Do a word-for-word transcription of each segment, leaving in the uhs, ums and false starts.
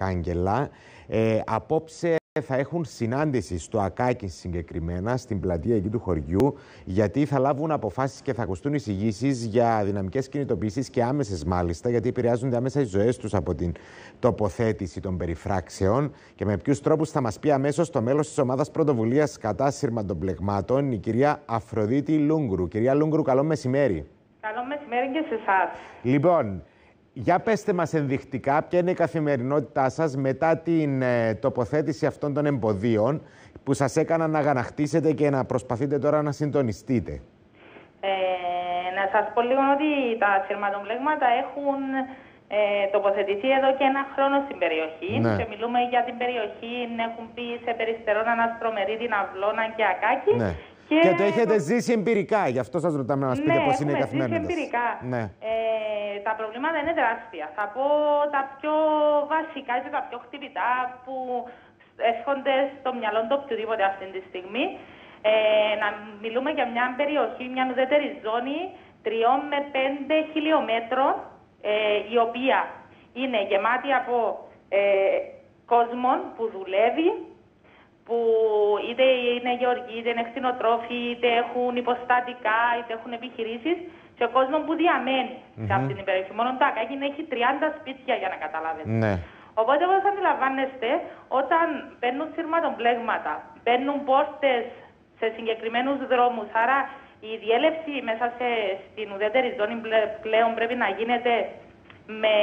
κάγκελα. Ε, απόψε θα έχουν συνάντηση στο Ακάκι συγκεκριμένα, στην πλατεία εκεί του χωριού, γιατί θα λάβουν αποφάσεις και θα ακουστούν εισηγήσεις για δυναμικές κινητοποιήσεις και άμεσες μάλιστα, γιατί επηρεάζονται άμεσα οι ζωές τους από την τοποθέτηση των περιφράξεων. Και με ποιους τρόπους θα μας πει αμέσως το μέλος της ομάδας πρωτοβουλίας κατά σειρματοπλεγμάτων, η κυρία Αφροδίτη Λούγκρου. Κυρία Λούγκρου, καλό μεσημέρι. Καλό μεσημέρι και σε εσάς. Λοιπόν, για πέστε μας ενδεικτικά ποια είναι η καθημερινότητά σας μετά την ε, τοποθέτηση αυτών των εμποδίων που σας έκαναν να αγανακτήσετε και να προσπαθείτε τώρα να συντονιστείτε. Ε, να σας πω λίγο ότι τα σειρματοπλέγματα έχουν ε, τοποθετηθεί εδώ και ένα χρόνο στην περιοχή. Ναι. Και μιλούμε για την περιοχή, έχουν πει σε Περιστερών, Αναστρομερίδη, Αυλώνα και Ακάκι. Ναι. Και... και το έχετε ζήσει εμπειρικά, γι' αυτό σας ρωτάμε να μας πείτε ναι, πώς είναι η καθημερινότητα. Ναι, εμπειρικά. Ναι. Ε, τα προβλήματα είναι τεράστια. Θα πω τα πιο βασικά και τα πιο χτυπητά που έρχονται στο μυαλό του οποιοδήποτε αυτή τη στιγμή. Ε, να μιλούμε για μια περιοχή, μια ουδέτερη ζώνη τριών με πέντε χιλιόμετρων, ε, η οποία είναι γεμάτη από ε, κόσμο που δουλεύει, που είτε είναι γεωργοί, είτε είναι κτηνοτρόφοι, είτε έχουν υποστατικά, είτε έχουν επιχειρήσεις, και κόσμο που διαμένει mm-hmm. σε αυτή την περιοχή. Μόνο το Ακάκι έχει τριάντα σπίτια, για να καταλάβετε. Ναι. Οπότε, όπως αντιλαμβάνεστε, όταν μπαίνουν σειρματοπλέγματα, μπαίνουν πόρτες σε συγκεκριμένους δρόμους, άρα η διέλευση μέσα σε, στην ουδέτερη ζώνη πλέον πρέπει να γίνεται με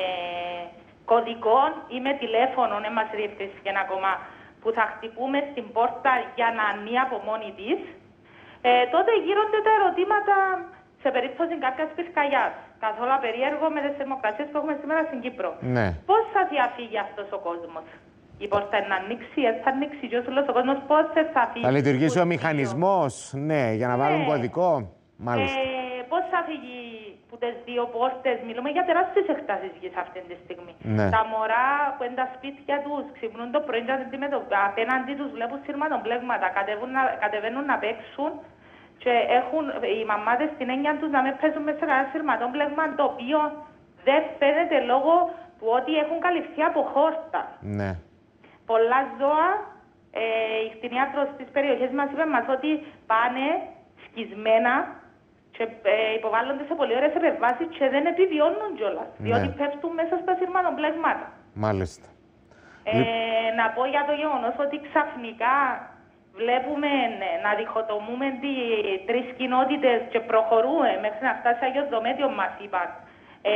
κωδικών ή με τηλέφωνο, δεν μας διευκρινίστηκε ακόμα, που θα χτυπούμε στην πόρτα για να ανεί από μόνη της, ε, τότε γύρονται τα ερωτήματα σε περίπτωση κάποιας πυρκαγιάς. Καθόλου απερίεργο με τις θερμοκρασίες που έχουμε σήμερα στην Κύπρο. Ναι. Πώς θα διαφύγει αυτός ο κόσμος? Η πόρτα να ανοίξει, έτσι θα ανοίξει, και όλος ο κόσμος πώς θα φύγει? Θα λειτουργήσει ο μηχανισμός, ναι, για να ναι. βάλουν κωδικό. Μάλιστα. Ε, πώς θα φύγει που τις δύο πόρτες? Μιλούμε για τεράστιες εκτάσεις γης αυτή τη στιγμή. Ναι. Τα μωρά που είναι τα σπίτια τους, ξυπνούν το πρωί, απέναντι τους βλέπουν σειρματοπλέγματα, κατεβαίνουν να παίξουν και έχουν οι μαμάδες την έννοια τους να μην παίζουν μέσα σε κανένα σειρματοπλέγμα, το οποίο δεν φαίνεται λόγω του ότι έχουν καλυφθεί από χόρτα. Ναι. Πολλά ζώα, ε, οι κτηνίατρος στις περιοχές μας είπε μας ότι πάνε σκισμένα και ε, υποβάλλονται σε πολύ ωραίες επεμβάσεις και δεν επιβιώνουν κιόλας, ναι. διότι πέφτουν μέσα στα σειρματοπλέγματα. Μάλιστα. Ε, να πω για το γεγονός ότι ξαφνικά βλέπουμε ναι, να διχοτομούμε τις τρεις κοινότητες και προχωρούμε μέχρι να φτάσει σε Άγιος Δομέτιο, μας είπαν, ε,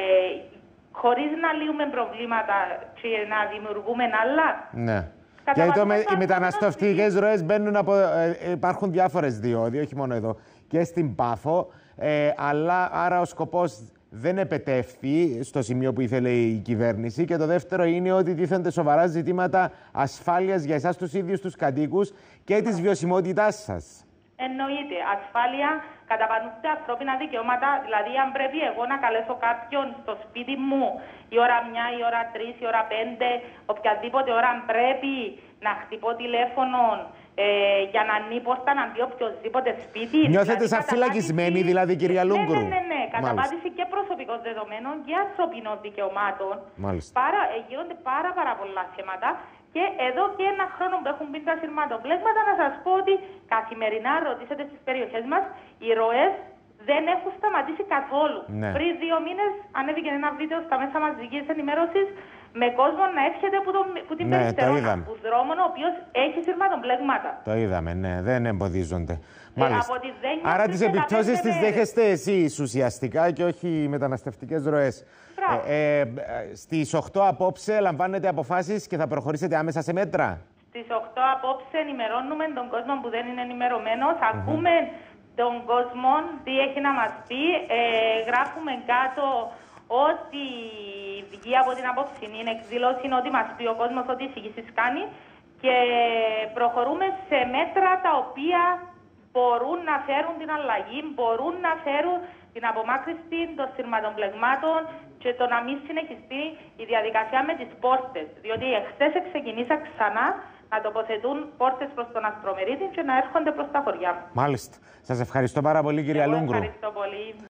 χωρίς να λύουμε προβλήματα και να δημιουργούμε άλλα. Ναι. Γιατί με, οι μεταναστευτικές ροές μπαίνουν από... Ε, υπάρχουν διάφορες διόδοι, όχι μόνο εδώ, και στην Πάφο, ε, αλλά άρα ο σκοπός δεν επετεύχθη στο σημείο που ήθελε η κυβέρνηση. Και το δεύτερο είναι ότι τίθενται σοβαρά ζητήματα ασφάλειας για εσάς τους ίδιους τους κατοίκους και της βιωσιμότητάς σας. Εννοείται. Ασφάλεια, καταπατούνται ανθρώπινα δικαιώματα. Δηλαδή, αν πρέπει εγώ να καλέσω κάποιον στο σπίτι μου η ώρα μια, η ώρα τρεις, η ώρα πέντε, οποιαδήποτε ώρα πρέπει να χτυπώ τηλέφωνο ε, για να ανοίγει πόρτα να μπει οποιοδήποτε σπίτι. Νιώθετε δηλαδή, σαν φυλακισμένοι, δηλαδή, κυρία Λούγκρου? Ναι, ναι, ναι. ναι. Καταπάτηση και προσωπικών δεδομένων και ανθρωπινών δικαιωμάτων. Πάρα, ε, γίνονται πάρα, πάρα πολλά θέματα. Και εδώ και ένα χρόνο που έχουν μπει τα σειρματοπλέγματα, να σας πω ότι καθημερινά ρωτήσετε στις περιοχές μας, οι ροές δεν έχουν σταματήσει καθόλου. Ναι. Πριν δύο μήνες ανέβηκε ένα βίντεο στα μέσα μαζικής ενημέρωσης με κόσμο να έρχεται από, το, από την ναι, Περιστερώνα, που δρόμον ο οποίος έχει σειρματοπλέγματα. Το είδαμε, ναι, δεν εμποδίζονται. Ε, Μάλιστα. τις Άρα τις επιπτώσεις τις δέχεστε εσείς ουσιαστικά και όχι οι μεταναστευτικές ροές. Ε, ε, στις οκτώ απόψε λαμβάνετε αποφάσεις και θα προχωρήσετε άμεσα σε μέτρα. Στις οκτώ απόψε ενημερώνουμε τον κόσμο που δεν είναι ενημερωμένος, mm-hmm. ακούμε τον κόσμο τι έχει να μας πει, ε, γράφουμε κάτω ό,τι βγει από την απόψινή εκδήλωση, ό,τι μας πει ο κόσμος, ό,τι εισηγήσεις κάνει, και προχωρούμε σε μέτρα τα οποία μπορούν να φέρουν την αλλαγή, μπορούν να φέρουν την απομάκρυνση των σειρματοπλεγμάτων και το να μην συνεχιστεί η διαδικασία με τις πόρτες. Διότι εχθές ξεκινήσα ξανά να τοποθετούν πόρτες προς τον Αστρομερίδη και να έρχονται προς τα χωριά. Μάλιστα. Σας ευχαριστώ πάρα πολύ, κυρία Λούγκρου. Ευχαριστώ πολύ.